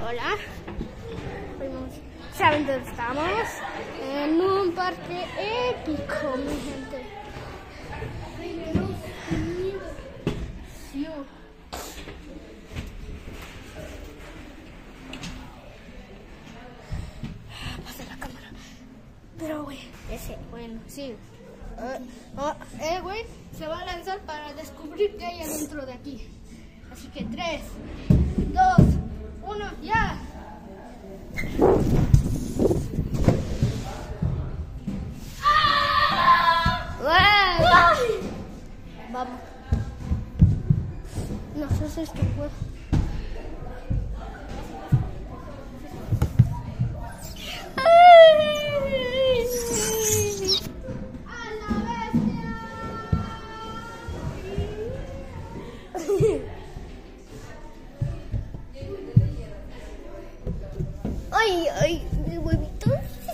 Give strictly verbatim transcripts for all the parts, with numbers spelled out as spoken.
Hola. ¿Saben dónde estamos? En un parque épico, mi gente. Sí. Pasa la cámara. Pero, güey, ese, bueno, sí. Uh, oh, eh, güey, se va a lanzar para descubrir qué hay adentro de aquí. Así que tres, dos, uno, ya. ¡Ah! Vamos. No sé si esto puedo. Ay, ay, mi huevito.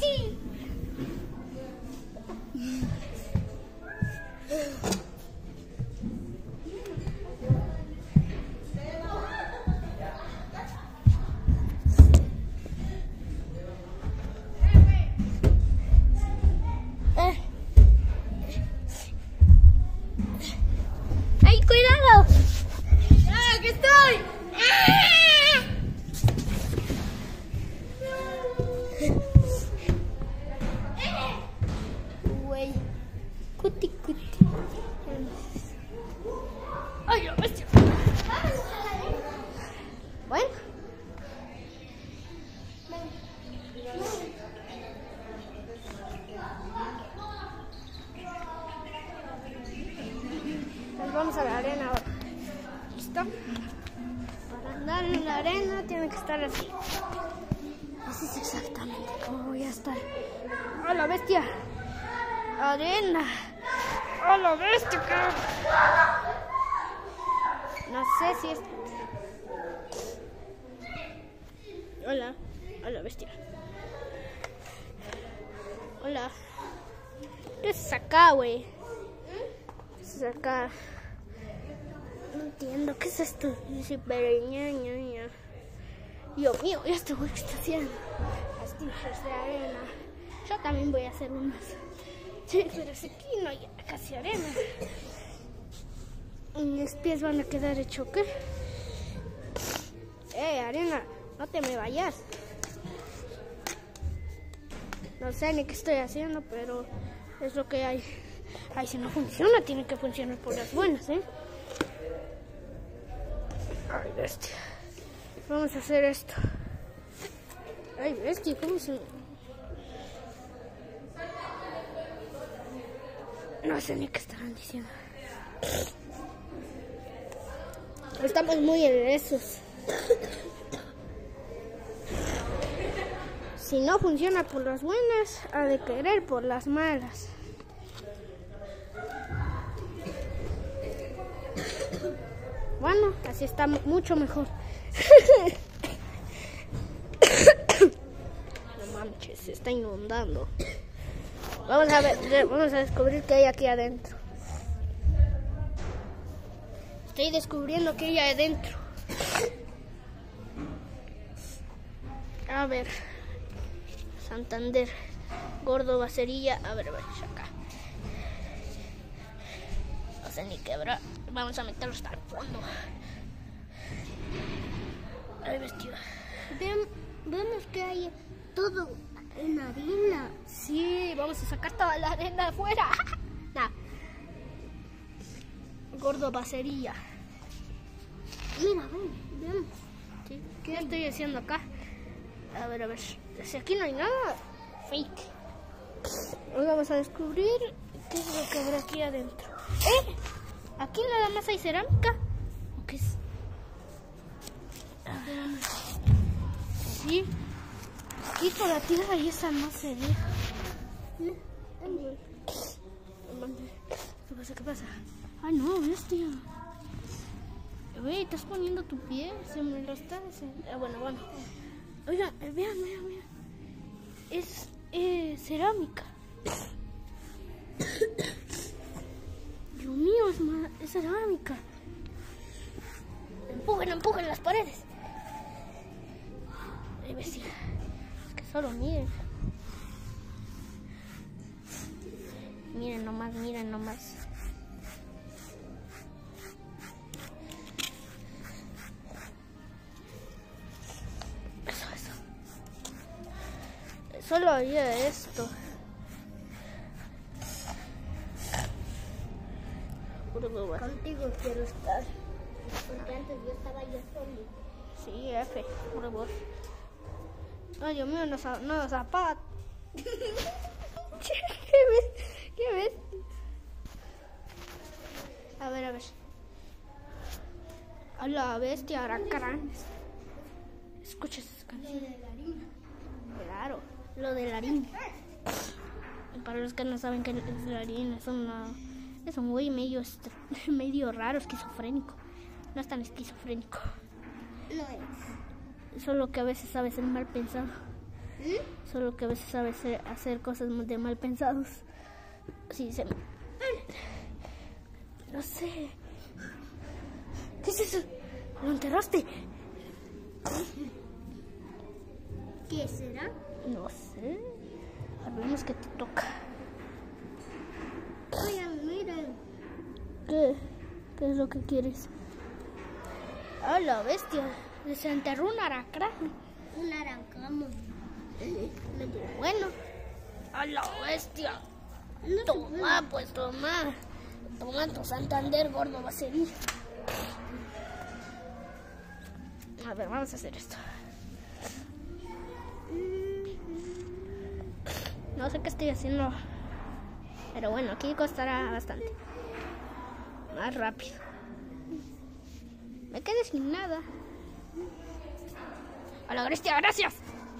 ¡Ay, cuidado! ¡Ah, aquí estoy! ¡Ah! Güey. Cuti, cuti. ¡Ay, la bestia! Bueno. Pues vamos a la arena ahora. ¿Listo? Para andar en la arena tiene que estar así. Así es exactamente como voy a estar. ¡A la bestia! ¡Arena! ¡A la bestia! No sé si es... Hola. ¡A la bestia! Hola. ¿Qué es acá, güey? ¿Qué es acá? No entiendo. ¿Qué es esto? Dice, pero ña, ña, ña. Dios mío, ¿y este güey qué está haciendo? Castillos de arena. Yo también voy a hacer unas. Sí, pero si aquí no hay casi arena. Y mis pies van a quedar hechos, ¿qué? Eh, arena, no te me vayas. No sé ni qué estoy haciendo, pero es lo que hay. Ay, si no funciona, tiene que funcionar por las buenas, ¿eh? Ay, bestia. Vamos a hacer esto. Ay, bestia, ¿cómo se...? No sé ni qué estaban diciendo. Estamos muy en esos. Si no funciona por las buenas, ha de querer por las malas. Bueno, así está mucho mejor. No manches, se está inundando. Vamos a ver, vamos a descubrir qué hay aquí adentro. Estoy descubriendo qué hay adentro. A ver, Santander, Gordo, Bacerilla. A ver, a ver, acá. No sé ni quebrar. Vamos a meterlo hasta el fondo. Ay, vestido. Vemos que hay todo en arena. Sí, vamos a sacar toda la arena afuera. Nah. Gordo, Bacerilla. Mira, ven, ven. ¿Qué, ¿Qué estoy haciendo acá? A ver, a ver. Si aquí no hay nada, fake. Hoy vamos a descubrir qué es lo que habrá aquí adentro. ¿Eh? ¿Aquí nada más hay cerámica? ¿O qué es? Sí. Aquí por la tierra y esa no se deja. ¿Qué pasa? ¿Qué pasa? Ay, no, bestia. Güey, estás poniendo tu pie. Se me lo está haciendo. Ah, bueno, bueno. Oigan, vean, vean, vean. Es eh, cerámica. Dios mío, es, es cerámica. Empujen, empujen las paredes. bestia. Es que solo miren. Miren nomás, miren nomás. Eso, eso. Solo haría esto. Contigo quiero estar. Porque antes yo estaba yo solo. Sí, F, por favor. Ay, Dios mío, no, no zapatos. ¿Qué ves? ¿Qué ves? A ver, a ver. A la bestia, aracrán. Escucha esa canción. Lo de la harina. Claro, lo de la harina. Para los que no saben qué es la harina, es una... Es un güey medio, medio raro, esquizofrénico. No es tan esquizofrénico. No es. Solo que a veces sabe ser mal pensado. ¿Mm? Solo que a veces sabe ser, hacer cosas de mal pensados. Sí, se... No sé. ¿Qué es eso? ¿Lo enterraste? ¿Qué será? No sé. A ver, vemos que te toca. Oye, miren. ¿Qué? ¿Qué es lo que quieres? ¡Ah, la bestia! Se enterró un aracrán. Un arancamo. Bueno. ¡A la bestia! No Toma, pues toma. Toma tu Santander, gordo baserín. A ver, vamos a hacer esto. No sé qué estoy haciendo. Pero bueno, aquí costará bastante. Más rápido. Me quedé sin nada. A la bestia, gracias.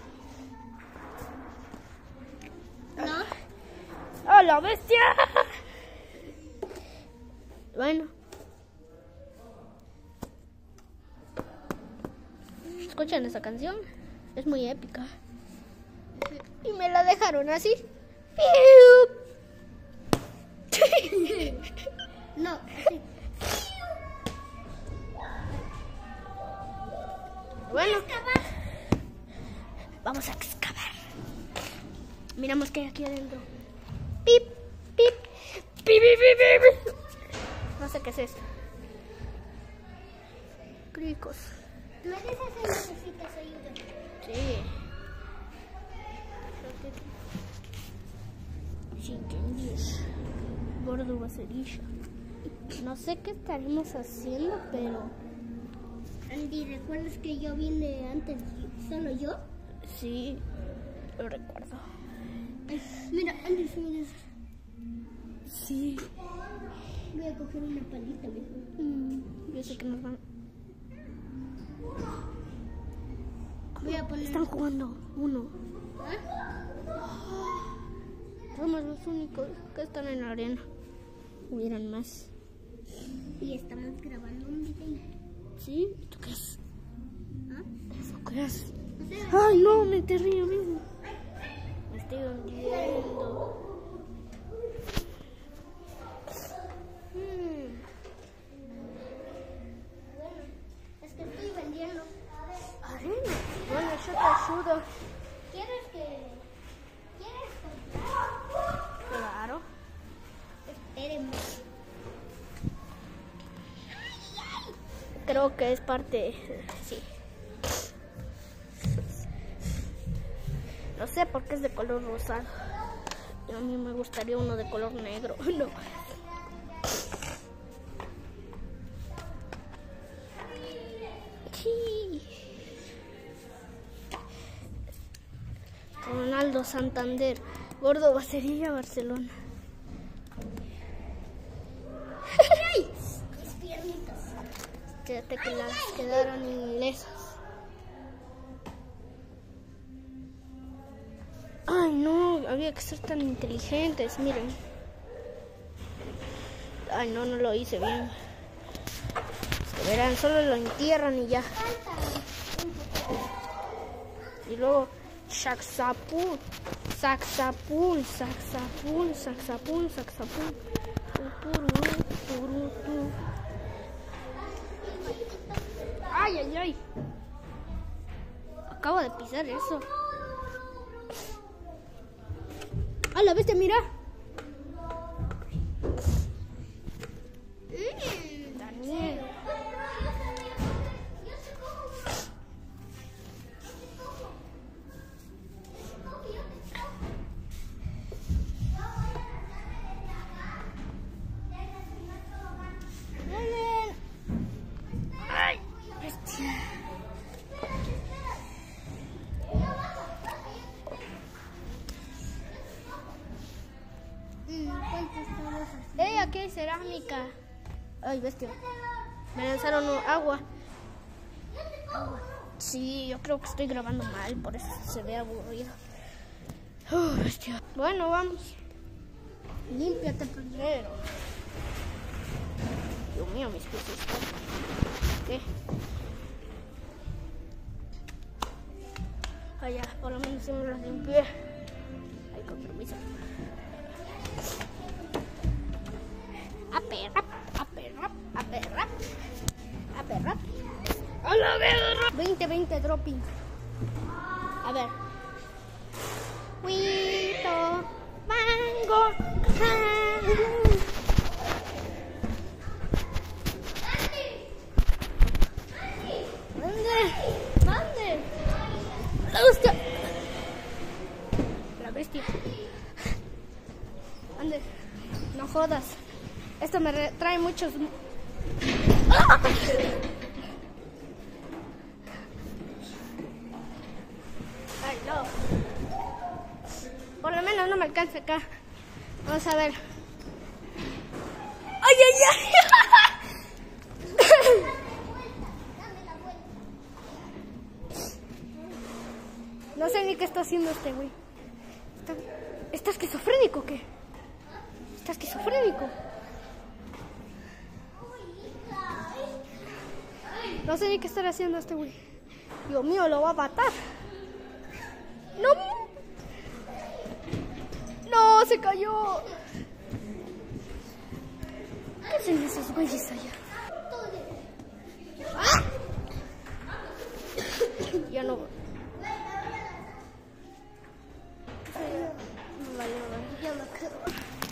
No. ¡A la bestia! Bueno. ¿Escuchan esa canción? Es muy épica. Y me la dejaron así. No, así. Bueno, vamos a excavar. Miramos qué hay aquí adentro. Pip, pip, pip, pip, pip, pip. No sé qué es esto. Cricos. ¿Me dices si necesitas ayuda? Sí. Chicken dish. Gordo baserillo. No sé qué estaremos haciendo, pero... Andy, ¿recuerdas que yo vine antes solo yo? Sí, lo recuerdo. Ay, mira, Andy, si me dices... Sí. Voy a coger una palita mejor. Mm, yo sé que nos van... Voy a poner... Están jugando uno. ¿Ah? Somos los únicos que están en la arena. Hubieran más. Y estamos grabando un video. ¿Sí? ¿Tú qué es? ¿Ah? ¿Tú qué es? No sé. ¡Ay, no! Me enterré yo mismo. Me estoy hundiendo. Hmm. Bueno, es que estoy vendiendo. Arena. Bueno, yo te ayudo. ¿Quieres que... ¿Quieres comprar? Claro. Esperemos. Creo que es parte... Sí. No sé por qué es de color rosado. A mí me gustaría uno de color negro. No. Sí. Ronaldo Santander. Gordo Basería, Barcelona. ¡Ay! Mis piernitas. Fíjate que las quedaron ilesas. Ay, no, había que ser tan inteligentes, miren. Ay, no, no lo hice bien. Es que verán, solo lo entierran y ya. Y luego, saxapul, saxapul, saxapul, saxapul, saxapul. Ay, ay, ay. acabo de pisar eso. ¡Ah, la bestia, mira! Mm, Daniel. Ay, bestia. mm, ¿Cuántos estamos así? ¡Ey, aquí hay cerámica! Ay, bestia. Me lanzaron agua. Sí, yo creo que estoy grabando mal, por eso se ve aburrido. Uh, bestia. Bueno, vamos. Límpiate primero. Dios mío, mis pies están. ¿Qué? Ah, ya, por lo menos sí me los limpié. Ay, con permiso. A perra, a perra, a perra, a perra. ¡A la verga! veinte, veinte dropping. A ver. Huito, mango, mango. ¿Dónde? ¿Dónde? La bestia. La bestia. ¿Dónde? No jodas. Esto me trae muchos... ¡Ah! Ay, no. Por lo menos no me alcanza acá. Vamos a ver. ¡Ay, ay, ay! No sé ni qué está haciendo este güey. ¿Está, ¿Está esquizofrénico o qué? ¿Está esquizofrénico? No sé ni qué estar haciendo este güey. Dios mío, lo va a matar. No. No, se cayó. ¿Qué hacen esos güeyes allá? ¡Ah! Ya no. No vale, no vale. Ya me quedo.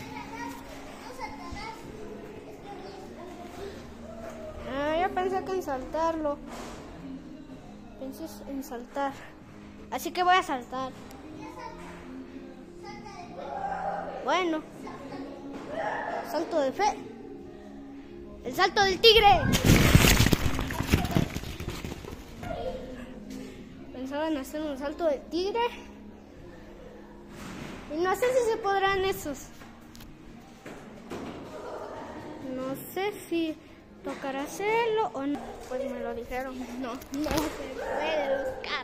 Ah, yo pensé que en saltarlo. Pensé en saltar. Así que voy a saltar. Bueno. Salto de fe. El salto del tigre. Pensaba en hacer un salto de tigre. Y no sé si se podrán esos. No sé si tocará hacerlo o no. Pues me lo dijeron. No, no se puede buscar.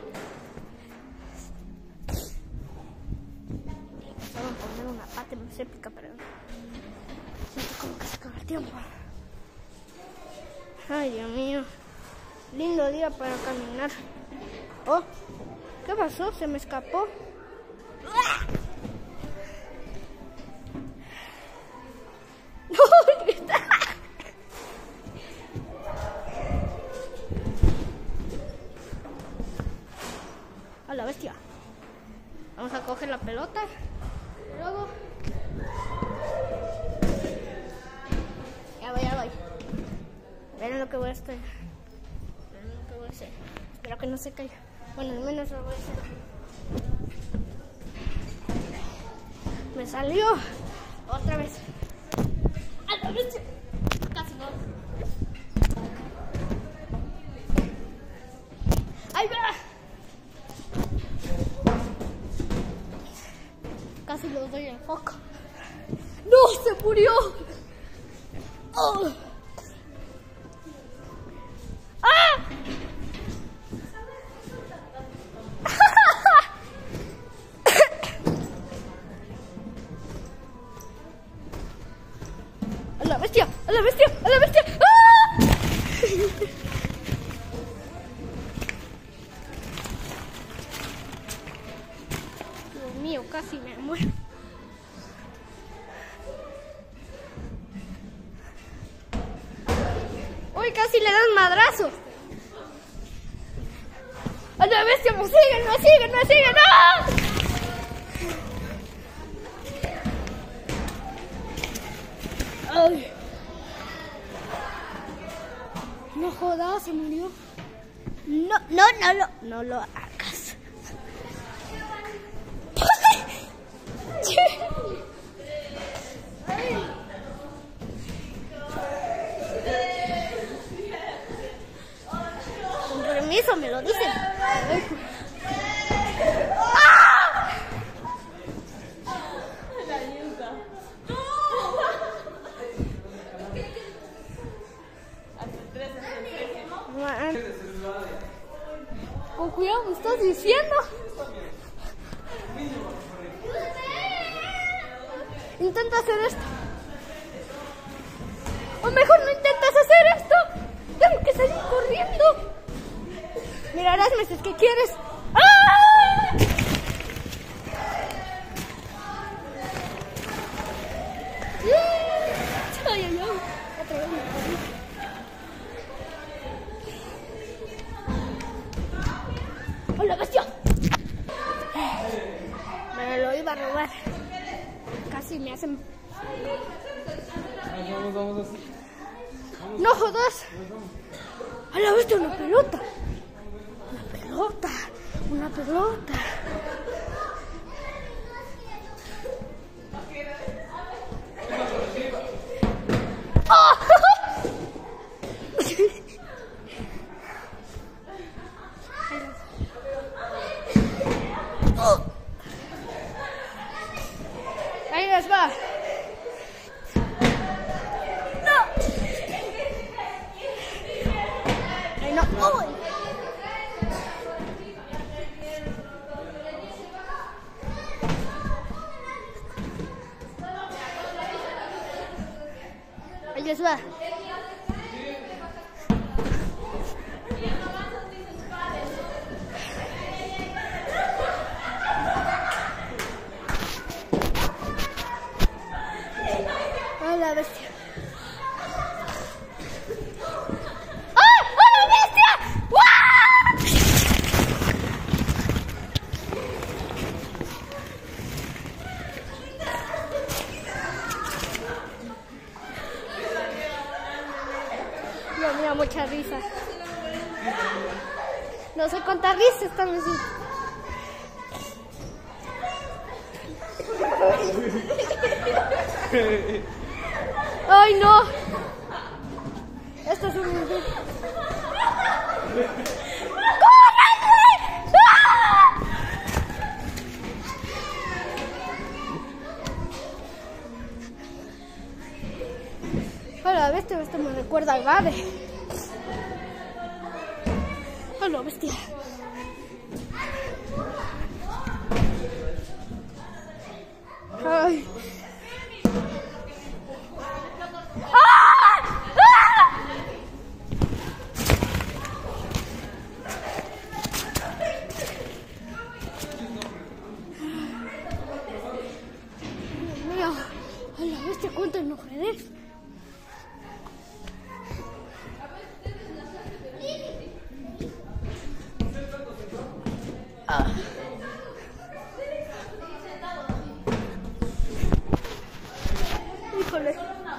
Pensaba en poner una pata más épica, pero siento como que se acaba el tiempo. Ay, Dios mío. Lindo día para caminar. Oh, ¿qué pasó? Se me escapó. No, grita. A la bestia. Vamos a coger la pelota. Luego. Ya voy, ya voy. Miren lo que voy a hacer. Miren lo que voy a hacer. Espero que no se caiga. Bueno, al menos lo voy a hacer. Me salió. Otra vez. ¡A la bestia! Casi no. ¡Ahí va! Casi lo doy en foco. ¡No! ¡Se murió! ¡Oh! ¡Ah! ¡A la bestia! ¡A la bestia! ¡A la bestia! ¡Ah! Dios mío, casi me muero. Uy, casi le dan madrazo. ¡A la bestia! ¡Me siguen, me siguen, me siguen! ¡Ah! Ay. No jodas, se murió. No, no, no lo, no lo hagas. Con permiso, me lo dicen. ¡Ah! Con cuidado, me estás diciendo. Intenta hacer esto. O mejor no intentas hacer esto. Tengo que salir corriendo. Mira, Erasmus, es que quieres. ¡Ah! Ay, ay, ay. Otra vez me corrí. ¡Hola, bestia! Me lo iba a robar. Casi me hacen... Vamos, vamos, vamos. ¡No jodas! ¡A la bestia, una pelota! ¡Una pelota! ¡Una pelota! ¡Oh! Ahí les va. No. Ay, no. Uy. Ahí les va. La bestia. ¡Ah! ¡Oh, la bestia! ¡Wow! Dios mío, mucha risa. No sé cuánta risa están así. ¡Ay, no! Esto es un... ¡Córranle! ¡Ah! Hola, bestia, esto me recuerda al Gabe. Hola, bestia. Ay. A la bestia, ¿cuánto enojarés? Ah. Híjole.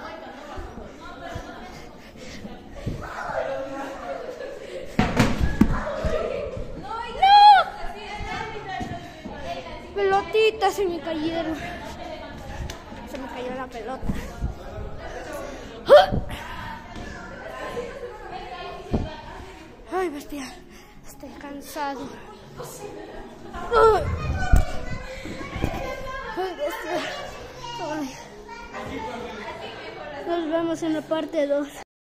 ¡No! Pelotitas se me cayeron. Se me cayó la pelota. Ay, bestia, estoy cansado. Ay, bestia. Ay. Nos vemos en la parte dos.